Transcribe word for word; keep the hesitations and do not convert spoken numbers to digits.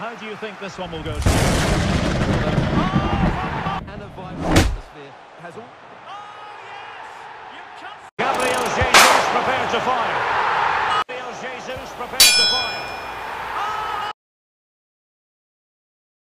How do you think this one will go? And a vibrant atmosphere has all... Gabriel Jesus prepared to fire. Gabriel Jesus prepared to fire.